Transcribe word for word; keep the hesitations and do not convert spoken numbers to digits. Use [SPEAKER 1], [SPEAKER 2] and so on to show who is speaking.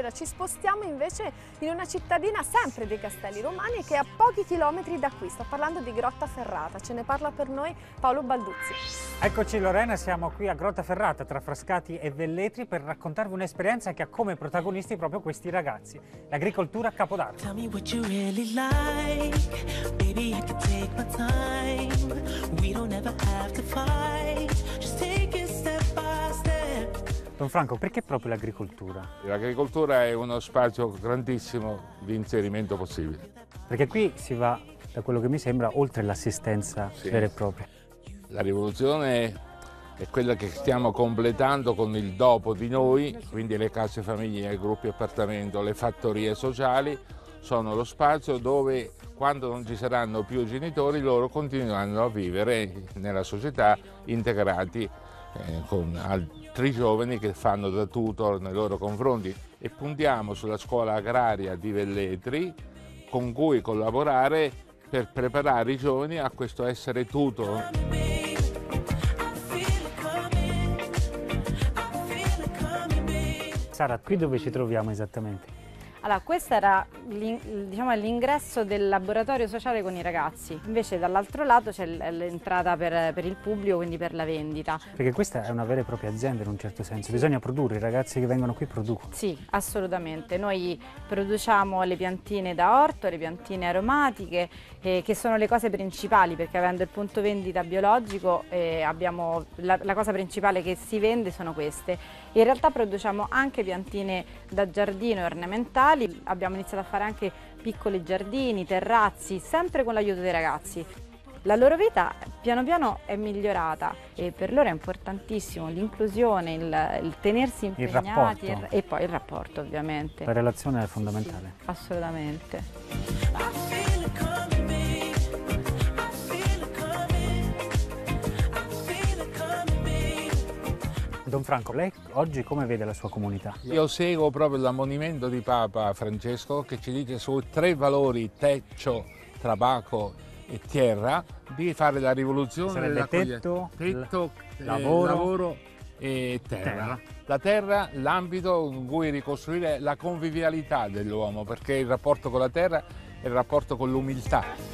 [SPEAKER 1] ora ci spostiamo invece in una cittadina sempre dei Castelli Romani che è a pochi chilometri da qui. Sto parlando di Grottaferrata, ce ne parla per noi Paolo Balduzzi.
[SPEAKER 2] Eccoci Lorena, siamo qui a Grottaferrata tra Frascati e Velletri per raccontarvi un'esperienza che ha come protagonisti proprio questi ragazzi, l'agricoltura a Capodardo. Don Franco, perché proprio l'agricoltura?
[SPEAKER 3] L'agricoltura è uno spazio grandissimo di inserimento possibile.
[SPEAKER 2] Perché qui si va, da quello che mi sembra, oltre l'assistenza
[SPEAKER 3] Sì.
[SPEAKER 2] vera e propria.
[SPEAKER 3] La rivoluzione è quella che stiamo completando con il dopo di noi, quindi le case famiglie, i gruppi appartamento, le fattorie sociali sono lo spazio dove quando non ci saranno più genitori loro continueranno a vivere nella società integrati eh, con altri giovani che fanno da tutor nei loro confronti, e puntiamo sulla scuola agraria di Velletri con cui collaborare per preparare i giovani a questo essere tutor.
[SPEAKER 2] Sara, qui dove ci troviamo esattamente?
[SPEAKER 4] Allora, questo era diciamo, l'ingresso del laboratorio sociale con i ragazzi, invece dall'altro lato c'è l'entrata per, per il pubblico, quindi per la vendita.
[SPEAKER 2] Perché questa è una vera e propria azienda in un certo senso, bisogna produrre, i ragazzi che vengono qui producono.
[SPEAKER 4] Sì, assolutamente, noi produciamo le piantine da orto, le piantine aromatiche, eh, che sono le cose principali, perché avendo il punto vendita biologico eh, abbiamo la, la cosa principale che si vende sono queste. In realtà produciamo anche piantine da giardino e ornamentali. Abbiamo iniziato a fare anche piccoli giardini, terrazzi, sempre con l'aiuto dei ragazzi. La loro vita piano piano è migliorata e per loro è importantissimo l'inclusione, il, il tenersi impegnati
[SPEAKER 2] il
[SPEAKER 4] e poi il rapporto ovviamente.
[SPEAKER 2] La relazione è fondamentale.
[SPEAKER 4] Sì, assolutamente.
[SPEAKER 2] Don Franco, lei oggi come vede la sua comunità?
[SPEAKER 3] Io seguo proprio l'ammonimento di Papa Francesco che ci dice su tre valori, techo, tabacco e terra, di fare la rivoluzione.
[SPEAKER 2] Sarebbe tetto,
[SPEAKER 3] tetto
[SPEAKER 2] eh,
[SPEAKER 3] lavoro,
[SPEAKER 2] lavoro
[SPEAKER 3] e terra.
[SPEAKER 2] terra.
[SPEAKER 3] La terra, l'ambito in cui ricostruire la convivialità dell'uomo, perché il rapporto con la terra è il rapporto con l'umiltà.